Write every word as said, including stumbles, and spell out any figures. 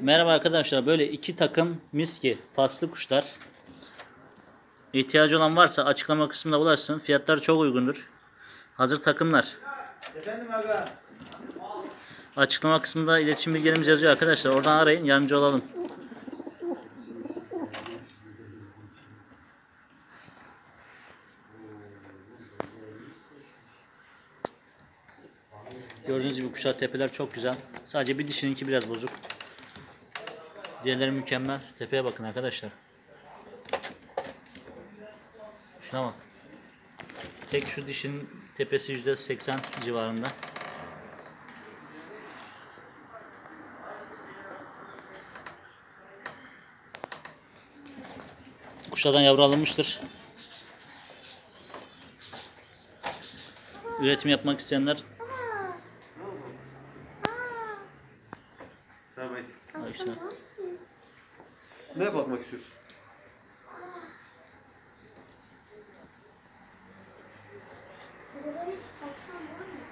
Merhaba arkadaşlar, böyle iki takım miski paslı kuşlar. İhtiyacı olan varsa açıklama kısmında ulaşsın. Fiyatlar çok uygundur. Hazır takımlar. Efendim aga. Açıklama kısmında iletişim bilgilerimiz yazıyor arkadaşlar. Oradan arayın, yardımcı olalım. Gördüğünüz gibi kuşlar, tepeler çok güzel. Sadece bir dişininki biraz bozuk. Diğerleri mükemmel. Tepeye bakın arkadaşlar. Şuna bak. Tek şu dişinin tepesi yüzde seksen civarında. Kuşlardan yavru alınmıştır. Üretim yapmak isteyenler işte. Ne bakmak istiyorsun? Buraları hiç kalksam var mı?